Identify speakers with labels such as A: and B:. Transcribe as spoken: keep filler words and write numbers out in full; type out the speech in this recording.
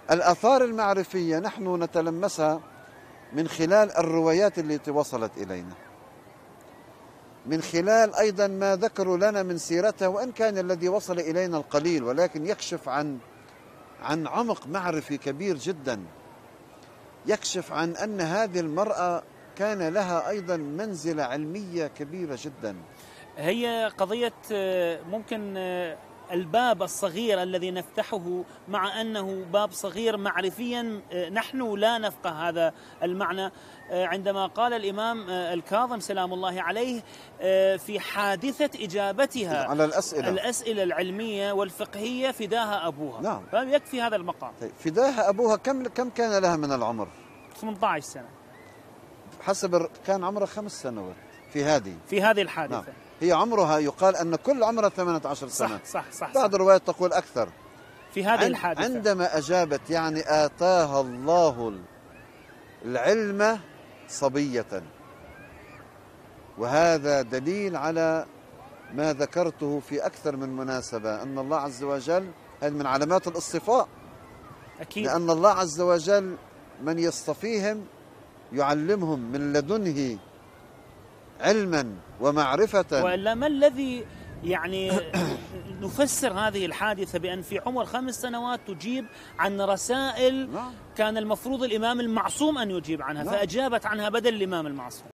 A: الآثار المعرفية نحن نتلمسها من خلال الروايات التي وصلت إلينا، من خلال أيضا ما ذكروا لنا من سيرتها، وإن كان الذي وصل إلينا القليل ولكن يكشف عن عن عمق معرفي كبير جدا، يكشف عن أن هذه المرأة كان لها أيضا منزلة علمية كبيرة جدا.
B: هي قضية ممكن الباب الصغير الذي نفتحه، مع أنه باب صغير معرفيا نحن لا نفقه هذا المعنى، عندما قال الإمام الكاظم سلام الله عليه في حادثة إجابتها
A: على الأسئلة
B: الأسئلة العلمية والفقهية فداها أبوها.
A: نعم.
B: فيكفي هذا المقام.
A: فداها أبوها. كم كم كان لها من العمر؟
B: ثمانية عشر سنة
A: حسب، كان عمرها خمس سنوات في هذه
B: في هذه الحادثة.
A: نعم. هي عمرها يقال أن كل عمرها ثمانية عشر سنة.
B: صح صح صح.
A: بعض الروايات تقول أكثر.
B: في هذه الحادثة
A: عندما أجابت يعني آتاها الله العلم صبية، وهذا دليل على ما ذكرته في أكثر من مناسبة، أن الله عز وجل، هذه من علامات الاصطفاء
B: أكيد،
A: لأن الله عز وجل من يصطفيهم يعلمهم من لدنه علما ومعرفة.
B: وإلا ما الذي يعني نفسر هذه الحادثة بأن في عمر خمس سنوات تجيب عن رسائل كان المفروض الإمام المعصوم أن يجيب عنها، فأجابت عنها بدل الإمام المعصوم.